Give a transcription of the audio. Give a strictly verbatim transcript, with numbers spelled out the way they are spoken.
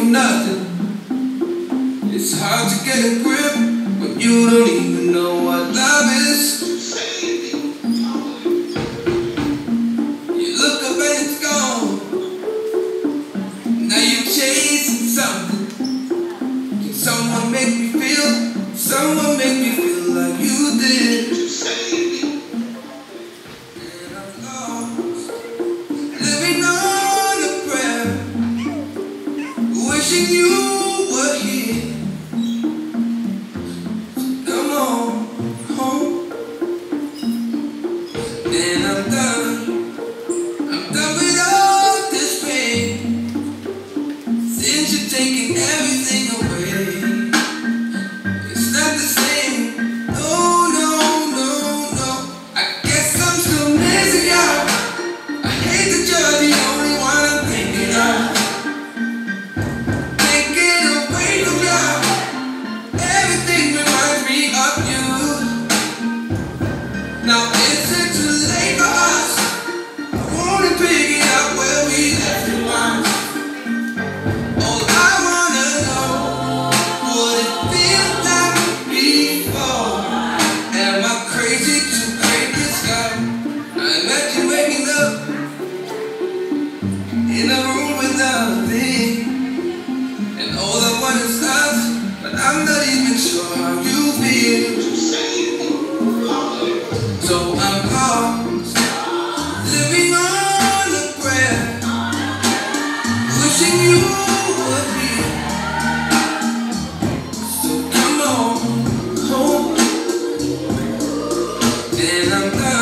nothing. It's hard to get a grip when you don't even know what love is. You look up and it's gone. Now you're chasing something. Can someone make me feel? Someone make me feel like you did. And I'm lost, living on a prayer, wishing you were here. Come on home. And I'm done. I'm done with all this pain. Since you're taking everything away, it's not the same. No, no, no, no. I guess I'm still missing you. I hate that you're the only one I'm thinking of. Can't get away from you. Everything reminds me of you. Now is it too late for us? I wanna pick it up where we left it once. All I wanna know, what it feels like before. Am I crazy to break this up? I imagine waking up in a room with nothing, and all I want is us, but I'm not even sure how you feel. So I'm lost, living on a prayer, wishing you were here. So come on home, and I'm done.